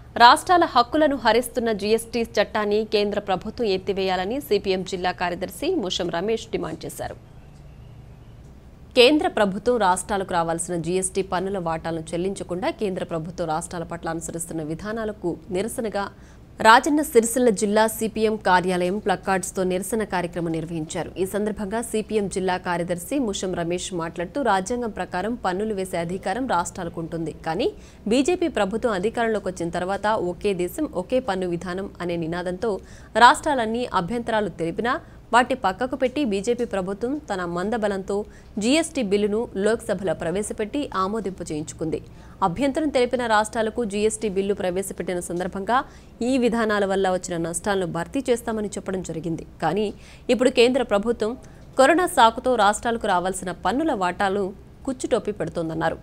రాష్ట్రాల హక్కులను హరిస్తున్న జీఎస్టీ చట్టాన్ని కేంద్ర ప్రభుత్వం ఎత్తివేయాలని సిపిఎం జిల్లా కార్యదర్శి ముషం రమేష్ డిమాండ్ చేశారు. కేంద్ర ప్రభుత్వం రాష్ట్రాలకు రావాల్సిన జీఎస్టీ పన్నుల వాటాలను చెల్లించకుండా కేంద్ర ప్రభుత్వం రాష్ట్రాల పట్ల అనుసరిస్తున్న విధానాలకు నిరసనగా రాజన్న సిరిసిల్ల జిల్లా సిపిఎం కార్యాలయం ప్లకార్డ్స్తో నిరసన కార్యక్రమం నిర్వహించారు. ఈ సందర్భంగా సిపిఎం జిల్లా కార్యదర్శి ముషం రమేష్ మాట్లాడుతూ రాజ్యాంగం ప్రకారం పన్నులు వేసే అధికారం రాష్ట్రాలకు ఉంటుంది. కానీ బీజేపీ ప్రభుత్వం అధికారంలోకి వచ్చిన తర్వాత ఒకే దేశం ఒకే పన్ను విధానం అనే నినాదంతో రాష్ట్రాలన్నీ అభ్యంతరాలు తెలిపినా వాటి పక్కకు పెట్టి బీజేపీ ప్రభుత్వం తన మందబలంతో జీఎస్టీ బిల్లును లోక్సభలో ప్రవేశపెట్టి ఆమోదింపు చేయించుకుంది. అభ్యంతరం తెలిపిన రాష్ట్రాలకు జీఎస్టీ బిల్లు ప్రవేశపెట్టిన సందర్భంగా ఈ విధానాల వల్ల వచ్చిన నష్టాలను భర్తీ చేస్తామని చెప్పడం జరిగింది. కానీ ఇప్పుడు కేంద్ర ప్రభుత్వం కరోనా సాకుతో రాష్ట్రాలకు రావాల్సిన పన్నుల వాటాలు కుచ్చుటోపి పెడుతోందన్నారు.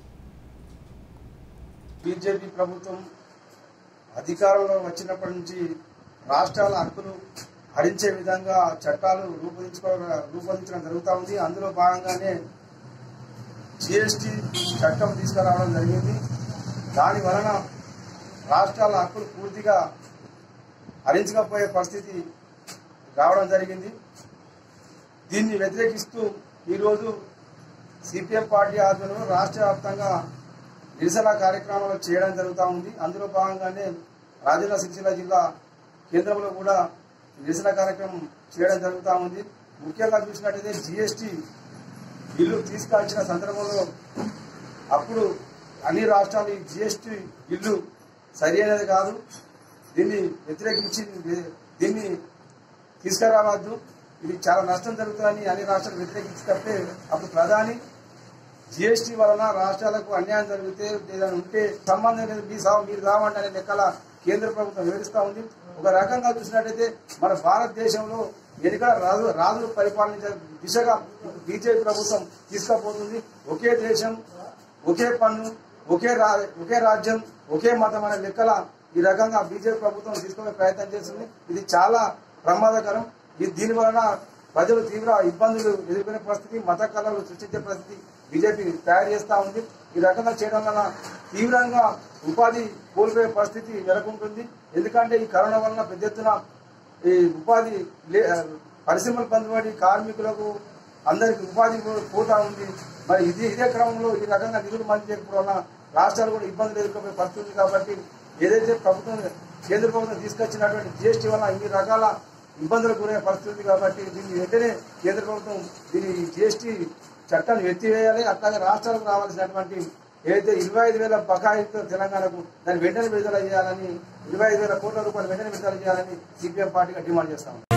బీజేపీ ప్రభుత్వం అధికారంలో వచ్చినప్పటి నుంచి రాష్ట్రాల హక్కులు హరించే విధంగా చట్టాలు రూపొందించడం జరుగుతూ ఉంది. అందులో భాగంగానే జీఎస్టీ చట్టం తీసుకురావడం జరిగింది. దాని వలన రాష్ట్రాల హక్కులు పూర్తిగా హరించకపోయే పరిస్థితి రావడం జరిగింది. దీన్ని వ్యతిరేకిస్తూ ఈరోజు సిపిఎం పార్టీ ఆధ్వర్యంలో రాష్ట్ర వ్యాప్తంగా నిరసన కార్యక్రమాలు చేయడం జరుగుతూ ఉంది. అందులో భాగంగానే రాజన్న సిరిసిల్ల జిల్లా కేంద్రంలో కూడా నిరసన కార్యక్రమం చేయడం జరుగుతూ ఉంది. ముఖ్యంగా చూసినట్టయితే జీఎస్టీ బిల్లు తీసుకొచ్చిన సందర్భంలో అప్పుడు అన్ని రాష్ట్రాలు ఈ జీఎస్టీ బిల్లు సరి అయినది కాదు, దీన్ని వ్యతిరేకించి దీన్ని తీసుకురావద్దు, ఇది చాలా నష్టం జరుగుతుందని అన్ని రాష్ట్రాలు వ్యతిరేకించినట్టే అప్పుడు ప్రధాని జీఎస్టీ వలన రాష్ట్రాలకు అన్యాయం జరిగితే ఏదైనా ఉంటే సంబంధం లేదు, మీరు రావండి అనే లెక్కల కేంద్ర ప్రభుత్వం వివరిస్తూ ఉంది. ఒక రకంగా చూసినట్టయితే మన భారతదేశంలో ఎన్నికల రాజులు పరిపాలించే దిశగా బీజేపీ ప్రభుత్వం తీసుకుపోతుంది. ఒకే దేశం ఒకే పన్ను ఒకే రాజ్యం ఒకే మతం అనే లెక్కల ఈ రకంగా బీజేపీ ప్రభుత్వం తీసుకునే ప్రయత్నం చేస్తుంది. ఇది చాలా ప్రమాదకరం. దీని వలన ప్రజలు తీవ్ర ఇబ్బందులు ఎదుర్కొనే పరిస్థితి, మత కళలు సృష్టించే పరిస్థితి బీజేపీ తయారు చేస్తూ ఉంది. ఈ రకంగా చేయడం వలన తీవ్రంగా ఉపాధి కోల్పోయే పరిస్థితి నెలకొంటుంది. ఎందుకంటే ఈ కరోనా వలన పెద్ద ఎత్తున ఈ ఉపాధి పరిశ్రమలు బంధుపడి కార్మికులకు అందరికి ఉపాధి పోతా ఉంది. మరి ఇదే క్రమంలో ఈ రకంగా నిధులు మంజూరు చేయకపోవడం వలన రాష్ట్రాలు కూడా ఇబ్బందులు ఎదుర్కొనే పరిస్థితి ఉంది. కాబట్టి ఏదైతే కేంద్ర ప్రభుత్వం తీసుకొచ్చినటువంటి జీఎస్టీ వలన ఇన్ని రకాల ఇబ్బందులకు గురయ్యే పరిస్థితి ఉంది. కాబట్టి దీన్ని వెంటనే కేంద్ర ప్రభుత్వం దీని జీఎస్టీ చట్టాన్ని ఎత్తివేయాలి. అట్లాగే రాష్ట్రాలకు రావాల్సినటువంటి ఏదైతే 25,000 బకాయిలతో తెలంగాణకు దాన్ని వెంటనే విడుదల చేయాలని, 25,000 కోట్ల రూపాయలు వెంటనే విడుదల చేయాలని సిపిఎం పార్టీగా డిమాండ్ చేస్తాం.